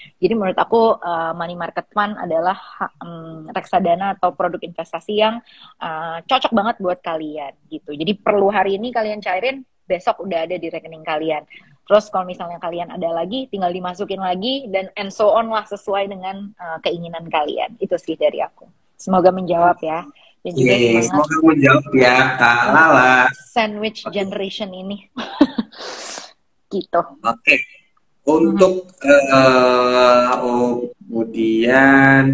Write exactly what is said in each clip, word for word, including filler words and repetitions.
Jadi menurut aku uh, money market fund adalah um, reksadana atau produk investasi yang uh, cocok banget buat kalian gitu. Jadi perlu hari ini kalian cairin, besok udah ada di rekening kalian. Terus kalau misalnya kalian ada lagi, tinggal dimasukin lagi dan and so on lah sesuai dengan uh, keinginan kalian. Itu sih dari aku. Semoga menjawab ya. Dan juga Oke, semangat semoga menjawab ya Kak untuk Lala. sandwich Oke, generation ini. Gitu. oke. Mhm. Untuk eh oh, kemudian,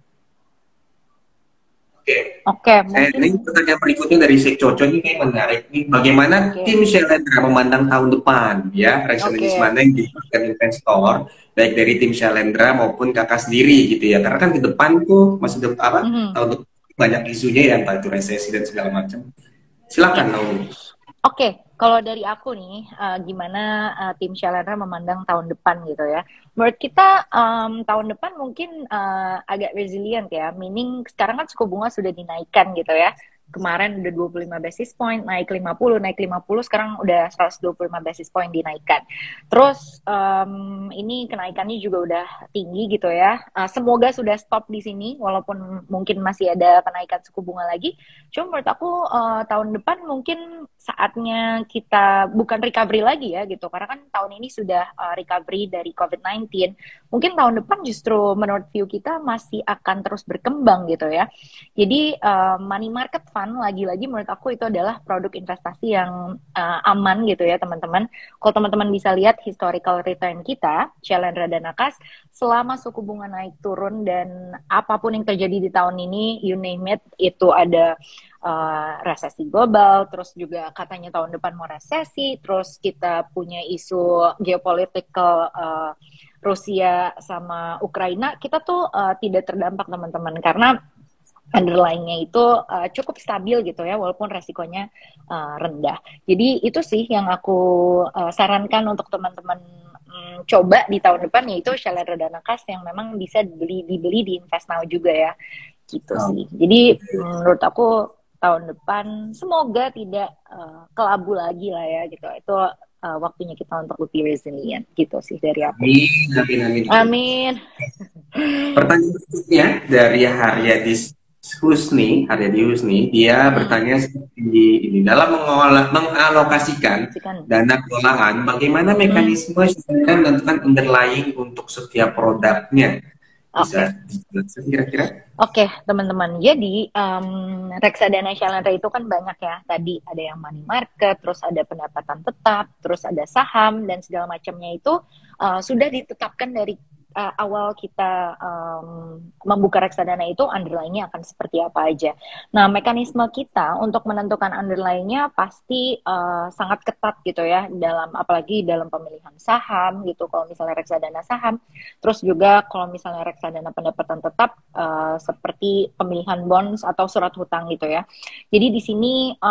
oke. Oke, Saya mungkin ini pertanyaan berikutnya dari Sek Coco ini kayak menarik nih. Bagaimana oke. tim Shalendra memandang tahun depan ya, reksadana Oke. mana yang dibutuhkan investor baik dari tim Shalendra maupun kakak sendiri gitu ya. Karena kan ke depan tuh masih depan apa Mhm. tahun depan banyak isunya ya entah itu resesi dan segala macam. Ya. Silakan Naomi. Oke, kalau dari aku nih, uh, gimana uh, tim Shalana memandang tahun depan gitu ya? Menurut kita um, tahun depan mungkin uh, agak resilient ya, meaning sekarang kan suku bunga sudah dinaikkan gitu ya. Kemarin udah dua puluh lima basis point, naik lima puluh, naik lima puluh, sekarang udah seratus dua puluh lima basis point dinaikkan. Terus um, ini kenaikannya juga udah tinggi gitu ya. Uh, semoga sudah stop di sini, walaupun mungkin masih ada kenaikan suku bunga lagi. Cuma menurut aku uh, tahun depan mungkin saatnya kita bukan recovery lagi ya gitu. Karena kan tahun ini sudah uh, recovery dari covid sembilan belas. Mungkin tahun depan justru menurut view kita masih akan terus berkembang gitu ya. Jadi uh, money market fund lagi-lagi menurut aku itu adalah produk investasi yang uh, aman gitu ya teman-teman. Kalau teman-teman bisa lihat historical return kita, Shalendra dan Akas, selama suku bunga naik turun dan apapun yang terjadi di tahun ini, you name it, itu ada uh, resesi global, terus juga katanya tahun depan mau resesi, terus kita punya isu geopolitical uh, Rusia sama Ukraina, kita tuh uh, tidak terdampak teman-teman karena underlying-nya itu uh, cukup stabil gitu ya, walaupun resikonya uh, rendah. Jadi itu sih yang aku uh, sarankan untuk teman-teman um, coba di tahun depan, yaitu Shalendra Dana Kas yang memang bisa dibeli, dibeli di Invest Now juga ya, gitu sih. Jadi menurut aku tahun depan semoga tidak uh, kelabu lagi lah ya gitu. Itu uh, waktunya kita untuk lebih resilient gitu sih dari aku. Amin, amin, amin, amin. Amin. Pertanyaan berikutnya dari Haryadi Husni, Haryadi Husni, dia Hmm, bertanya seperti ini, dalam mengolah, mengalokasikan sikan. dana kelolaan, bagaimana Hmm, mekanisme sebenarnya menentukan underlying untuk setiap produknya? oke. Bisa dijelaskan kira-kira? Oke, teman-teman. Jadi, um, reksadana Shalendra itu kan banyak ya. Tadi ada yang money market, terus ada pendapatan tetap, terus ada saham, dan segala macamnya itu uh, sudah ditetapkan dari uh, awal kita um, membuka reksadana itu, underlying-nya akan seperti apa aja. Nah, mekanisme kita untuk menentukan underlying-nya pasti uh, sangat ketat gitu ya, dalam apalagi dalam pemilihan saham gitu, kalau misalnya reksadana saham. Terus juga kalau misalnya reksadana pendapatan tetap uh, seperti pemilihan bonds atau surat hutang gitu ya. Jadi di sini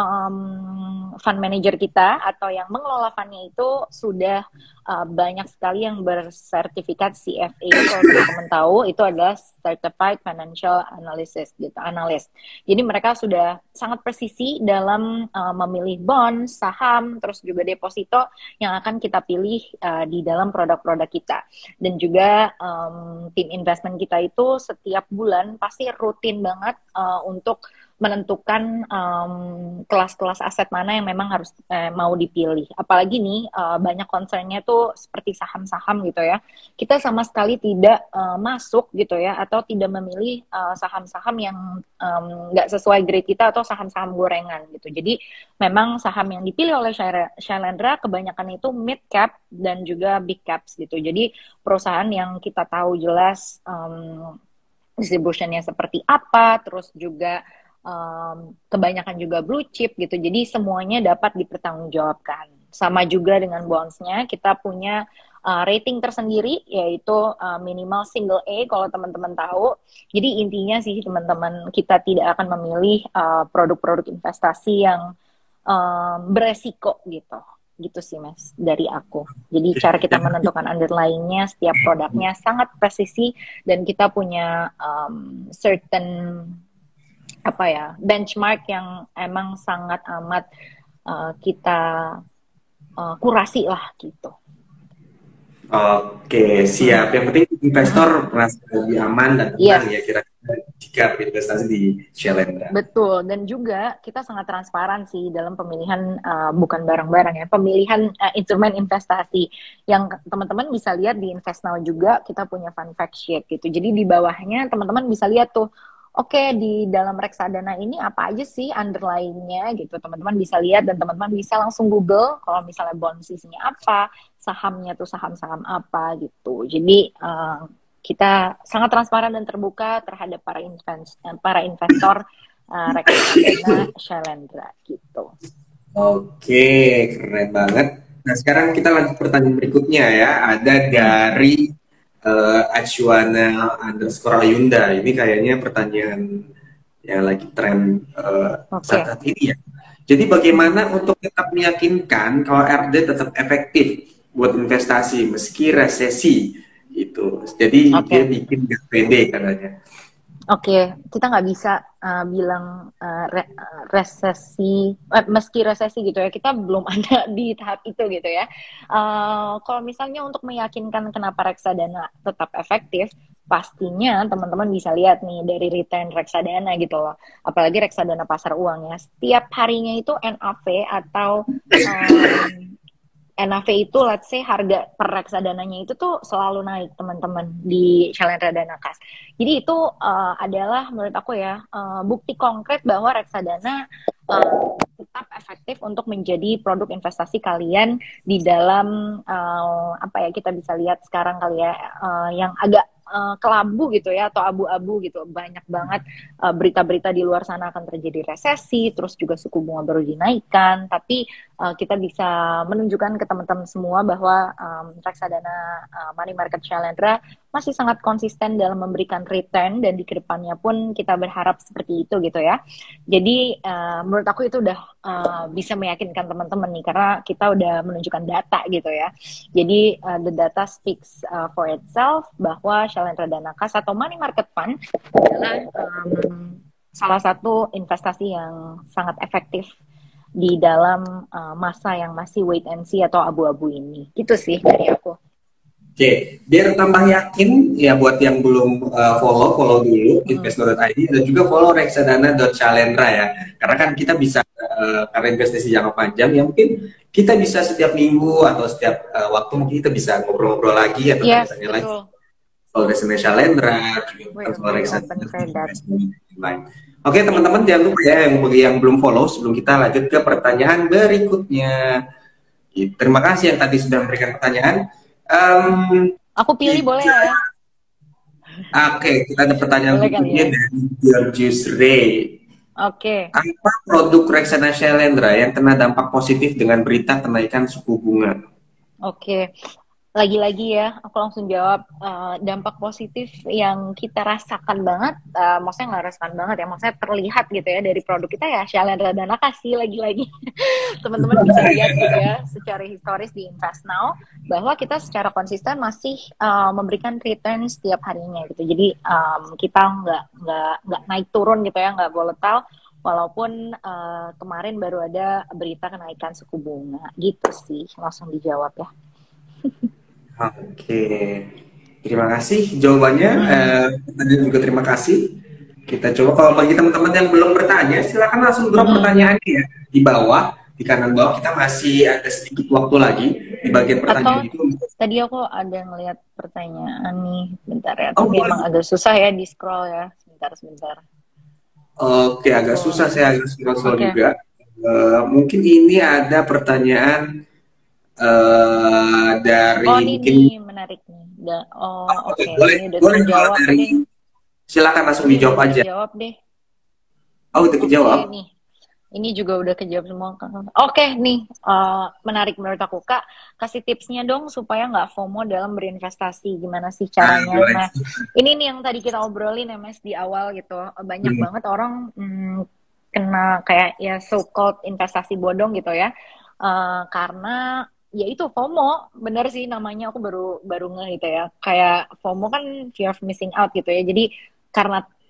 um, fund manager kita atau yang mengelola fundnya itu sudah uh, banyak sekali yang bersertifikat C F A. Kalau teman-teman tahu itu adalah Certified Financial Analysis gitu, analyst. Jadi mereka sudah sangat presisi dalam uh, memilih bonds, saham, terus juga deposito yang akan kita pilih uh, di dalam produk-produk kita. Dan juga um, tim investment kita itu setiap bulan pasti rutin banget uh, untuk menentukan um, kelas-kelas aset mana yang memang harus eh, mau dipilih. Apalagi nih uh, banyak concernnya tuh seperti saham-saham gitu ya. Kita sama sekali tidak uh, masuk gitu ya, atau tidak memilih uh, saham-saham yang nggak um, sesuai grade kita atau saham-saham gorengan gitu. Jadi memang saham yang dipilih oleh Shalendra kebanyakan itu mid cap dan juga big caps gitu. Jadi perusahaan yang kita tahu jelas um, distributionnya seperti apa, terus juga um, kebanyakan juga blue chip gitu. Jadi semuanya dapat dipertanggungjawabkan. Sama juga dengan bondsnya, kita punya uh, rating tersendiri yaitu uh, minimal single A kalau teman-teman tahu. Jadi intinya sih teman-teman, kita tidak akan memilih uh, produk-produk investasi yang um, beresiko gitu. Gitu sih Mas dari aku. Jadi cara kita menentukan underlying-nya setiap produknya sangat presisi, dan kita punya um, certain apa ya benchmark yang emang sangat amat uh, kita uh, kurasi lah gitu. Oke, Hmm. siap. Yang penting investor merasa lebih aman dan tenang ya Yes. kira-kira jika berinvestasi di Shalendra. Betul, dan juga kita sangat transparan sih dalam pemilihan uh, bukan barang-barang ya, pemilihan uh, instrumen investasi yang teman-teman bisa lihat di InvestNow juga kita punya fun fact sheet gitu. Jadi di bawahnya teman-teman bisa lihat tuh, oke okay, di dalam reksadana ini apa aja sih underlying-nya gitu. Teman-teman bisa lihat dan teman-teman bisa langsung Google kalau misalnya bond sisinya apa, sahamnya tuh saham-saham apa gitu. Jadi uh, kita sangat transparan dan terbuka terhadap para invest para investor uh, reksadana Shalendra gitu. Oke, keren banget. Nah, sekarang kita lanjut pertanyaan berikutnya ya. Ada Hmm, dari uh, Acuana underscore Ayunda. Ini kayaknya pertanyaan yang lagi tren uh, oke. saat, saat ini ya. Jadi Hmm, bagaimana untuk tetap meyakinkan kalau R D tetap efektif buat investasi meski resesi itu. Jadi dia oke. bikin gak pede katanya. Oke, kita nggak bisa uh, bilang uh, re uh, resesi, eh, meski resesi gitu ya, kita belum ada di tahap itu gitu ya. Uh, kalau misalnya untuk meyakinkan kenapa reksadana tetap efektif, pastinya teman-teman bisa lihat nih dari return reksadana gitu loh. Apalagi reksadana pasar uang ya, setiap harinya itu N A V atau um, N A V itu let's say harga per reksadananya itu tuh selalu naik teman-teman di Shalendra Dana Kas. Jadi itu uh, adalah menurut aku ya uh, bukti konkret bahwa reksadana uh, tetap efektif untuk menjadi produk investasi kalian di dalam uh, apa ya kita bisa lihat sekarang kali ya uh, yang agak uh, kelabu gitu ya atau abu-abu gitu banyak banget uh, berita-berita di luar sana akan terjadi resesi terus juga suku bunga baru dinaikkan tapi uh, kita bisa menunjukkan ke teman-teman semua bahwa um, reksadana uh, money market Shalendra masih sangat konsisten dalam memberikan return dan di kedepannya pun kita berharap seperti itu gitu ya. Jadi uh, menurut aku itu udah uh, bisa meyakinkan teman-teman nih karena kita udah menunjukkan data gitu ya. Jadi uh, the data speaks uh, for itself bahwa Shalendra Dana Kas atau money market fund adalah um, salah satu investasi yang sangat efektif di dalam uh, masa yang masih wait and see atau abu-abu ini. Gitu sih dari aku. Oke, biar tambah yakin ya buat yang belum uh, follow, follow dulu Hmm. investor dot i d dan juga follow reksadana dot Shalendra ya. Karena kan kita bisa uh, karena investasi jangka panjang ya mungkin kita bisa setiap minggu atau setiap uh, waktu mungkin kita bisa ngobrol-ngobrol lagi atau Yes, tanya-tanya lagi betul. soal reksadana Shalendra, juga We're soal very reksadana open for that. lain. Oke teman-teman jangan lupa ya yang bagi yang belum follow sebelum kita lanjut ke pertanyaan berikutnya. Terima kasih yang tadi sudah memberikan pertanyaan. Um, Aku pilih boleh kita, ya? oke, kita ada pertanyaan Boleh kali berikutnya ya? dari Georgius Ray. Oke. Apa produk reksadana Shalendra yang kena dampak positif dengan berita kenaikan suku bunga? Oke, lagi-lagi ya, aku langsung jawab uh, dampak positif yang kita rasakan banget, uh, maksudnya nggak rasakan banget ya, maksudnya terlihat gitu ya dari produk kita ya, Shalendra Dana kasih lagi-lagi. Teman-teman bisa lihat gitu ya, secara historis di InvestNow, bahwa kita secara konsisten masih uh, memberikan return setiap harinya gitu. Jadi um, kita nggak nggak nggak naik turun gitu ya, nggak volatile. Walaupun uh, kemarin baru ada berita kenaikan suku bunga, gitu sih, langsung dijawab ya. Oke, terima kasih jawabannya. Hmm. Eh, tadi juga terima kasih. Kita coba kalau bagi teman-teman yang belum bertanya, silakan langsung drop Mm-mm. pertanyaannya ya di bawah, di kanan bawah. Kita masih ada sedikit waktu lagi di bagian Atau pertanyaan itu. tadi aku ada ngelihat pertanyaan nih, bentar ya. Oh, Tapi emang boleh. agak susah ya di scroll ya. Sebentar, sebentar. Oke, agak susah Scroll. saya agak scroll-scroll Oke, juga. Eh, mungkin ini ada pertanyaan eh, oh dari ini mungkin nih menarik nih. Da- oh oh, oke, boleh ini udah boleh kalau terjawab dari deh. silakan langsung Ini udah dijawab aja. terjawab deh. Oh, itu Oke kejawab. nih, ini juga udah kejawab semua. Oke nih, uh, menarik menurut aku Kak. Kasih tipsnya dong supaya nggak FOMO dalam berinvestasi. Gimana sih Ah, caranya? boleh. Nah, ini nih yang tadi kita obrolin ya Mas di awal gitu. Banyak Hmm. banget orang hmm, kena kayak ya so-called investasi bodong gitu ya. Uh, karena ya itu FOMO, bener sih namanya aku baru baru nge gitu ya. Kayak FOMO kan fear of missing out gitu ya. Jadi karena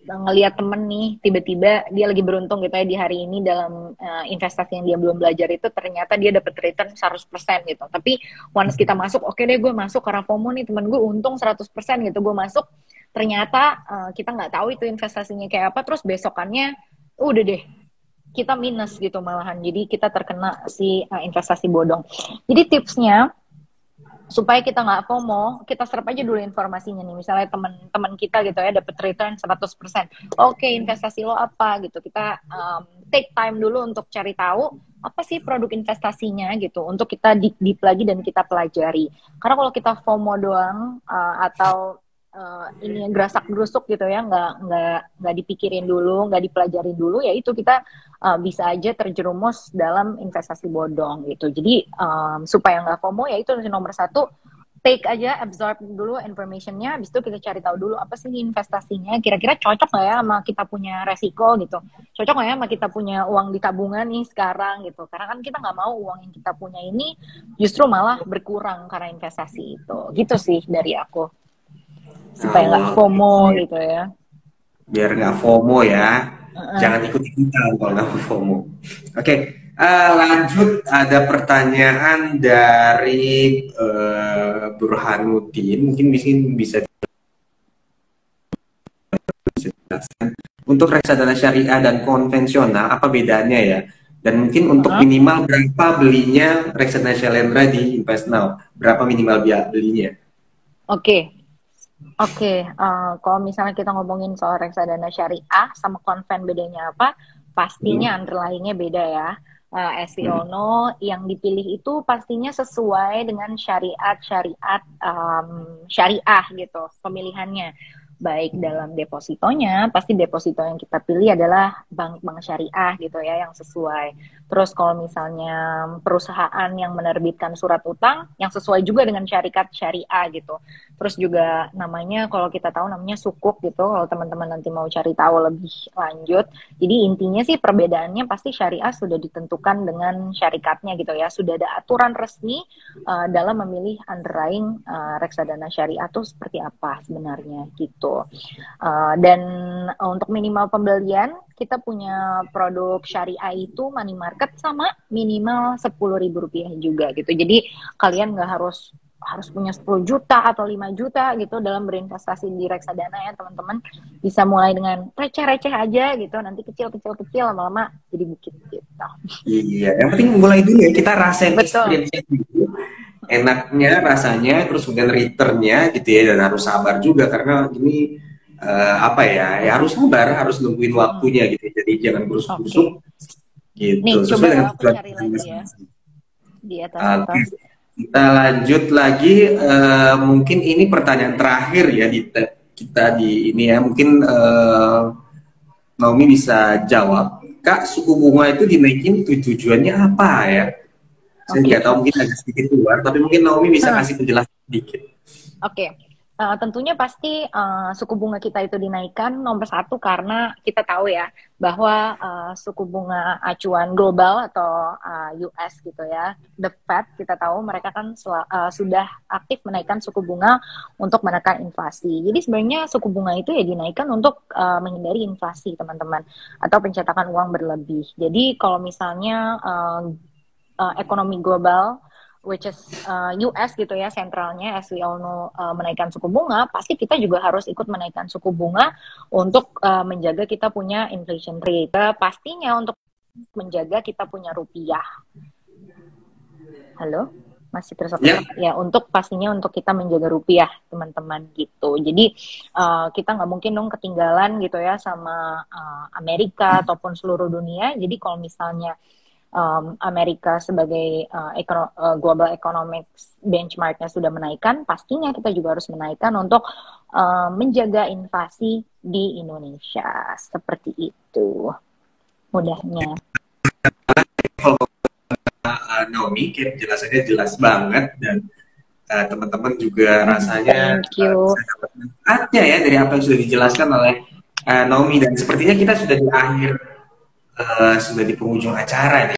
ngelihat temen nih tiba-tiba dia lagi beruntung gitu ya di hari ini dalam uh, investasi yang dia belum belajar itu ternyata dia dapat return seratus persen gitu. Tapi once kita masuk, oke okay deh gue masuk karena FOMO nih temen gue untung seratus persen gitu, gue masuk, ternyata uh, kita nggak tahu itu investasinya kayak apa, terus besokannya uh, udah deh kita minus gitu malahan. Jadi kita terkena si uh, investasi bodong. Jadi tipsnya supaya kita nggak FOMO, kita serap aja dulu informasinya nih. Misalnya teman-teman kita gitu ya dapat return seratus persen. Oke, investasi lo apa gitu. Kita um, take time dulu untuk cari tahu apa sih produk investasinya gitu. Untuk kita deep, deep lagi dan kita pelajari. Karena kalau kita FOMO doang uh, atau uh, ini gerasak gerusuk gitu ya, nggak nggak nggak dipikirin dulu, nggak dipelajarin dulu, ya itu kita uh, bisa aja terjerumus dalam investasi bodong gitu. Jadi um, supaya nggak FOMO, ya itu nomor satu, take aja, absorb dulu informationnya, habis itu kita cari tahu dulu apa sih investasinya, kira-kira cocok nggak ya sama kita punya resiko gitu, cocok nggak ya sama kita punya uang di tabungan nih sekarang gitu, karena kan kita nggak mau uang yang kita punya ini justru malah berkurang karena investasi itu, gitu sih dari aku, supaya nggak Oh, FOMO gitu ya. biar nggak FOMO ya. Uh-uh. Jangan ikut-ikutan kalau nggak mau FOMO. Oke, uh, lanjut ada pertanyaan dari uh, Burhanuddin. Mungkin bisa dijelaskan. Untuk reksadana syariah dan konvensional, apa bedanya ya? Dan mungkin untuk Uh-huh. minimal berapa belinya reksadana Shalendra di InvestNow? Berapa minimal belinya? Oke. Okay. Oke, okay, uh, kalau misalnya kita ngomongin soal reksadana syariah sama konven bedanya apa, pastinya hmm. underlying-nya beda ya. Uh, as we all know, yang dipilih itu pastinya sesuai dengan syariat-syariat um, syariah gitu, pemilihannya. Baik dalam depositonya, pasti deposito yang kita pilih adalah bank-bank syariah gitu ya, yang sesuai. Terus kalau misalnya perusahaan yang menerbitkan surat utang, yang sesuai juga dengan syariat syariah gitu. Terus juga namanya, kalau kita tahu namanya sukuk gitu, kalau teman-teman nanti mau cari tahu lebih lanjut. Jadi intinya sih perbedaannya pasti syariah sudah ditentukan dengan syariatnya gitu ya, sudah ada aturan resmi uh, dalam memilih underlying uh, reksadana syariah itu seperti apa sebenarnya gitu. Uh, dan uh, untuk minimal pembelian, kita punya produk syariah itu money market sama minimal sepuluh ribu rupiah juga gitu. Jadi kalian nggak harus harus punya sepuluh juta atau lima juta gitu dalam berinvestasi di reksadana ya teman-teman. Bisa mulai dengan receh-receh aja gitu, nanti kecil-kecil-kecil lama-lama jadi bukit gitu. Iya, yang penting mulai dulu ya, kita rasain experience dulu. Enaknya rasanya, terus kemudian returnnya gitu ya, dan harus sabar juga karena ini uh, apa ya, ya harus sabar, harus nungguin waktunya gitu, jadi jangan kurus-kurusuk okay. gitu. Nih, sesuai coba dengan aku cari lagi ya di atas atas. Okay. Kita lanjut lagi, uh, mungkin ini pertanyaan terakhir ya di kita di ini ya, mungkin uh, Naomi bisa jawab. Kak, suku bunga itu dinaikin tujuannya apa ya? Saya nggak okay. tahu, mungkin agak sedikit keluar, tapi mungkin Naomi bisa hmm. kasih penjelasan sedikit. Oke, okay. uh, tentunya pasti uh, suku bunga kita itu dinaikkan nomor satu karena kita tahu ya bahwa uh, suku bunga acuan global atau uh, U S gitu ya, the Fed, kita tahu mereka kan uh, sudah aktif menaikkan suku bunga untuk menekan inflasi. Jadi sebenarnya suku bunga itu ya dinaikkan untuk uh, menghindari inflasi teman-teman, atau pencetakan uang berlebih. Jadi kalau misalnya uh, Uh, ekonomi global, which is uh, U S gitu ya, sentralnya, as we all know, uh, menaikkan suku bunga, pasti kita juga harus ikut menaikkan suku bunga untuk uh, menjaga kita punya inflation rate. Uh, pastinya untuk menjaga kita punya rupiah. Halo? Masih terus yeah. Ya, untuk pastinya untuk kita menjaga rupiah, teman-teman gitu. Jadi uh, kita nggak mungkin dong ketinggalan gitu ya sama uh, Amerika ataupun seluruh dunia. Jadi kalau misalnya Um, Amerika sebagai uh, ekono, uh, global economic benchmarknya sudah menaikkan, pastinya kita juga harus menaikkan untuk uh, menjaga inflasi di Indonesia. Seperti itu mudahnya. Uh, Naomi, penjelasannya jelas banget, dan uh, teman-teman juga rasanya Thank you. Uh, manfaatnya ya dari apa yang sudah dijelaskan oleh uh, Naomi, dan sepertinya kita sudah di akhir, uh, sudah di penghujung acara nih.